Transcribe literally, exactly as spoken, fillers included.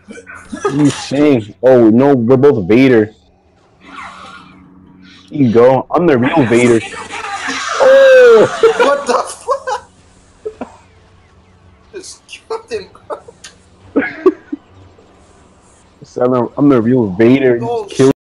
You sing. Oh no, we're both Vader. You go. I'm the real Vader. Oh! What the fuck? Just killed him. So I'm, the, I'm the real Vader. Oh, Kill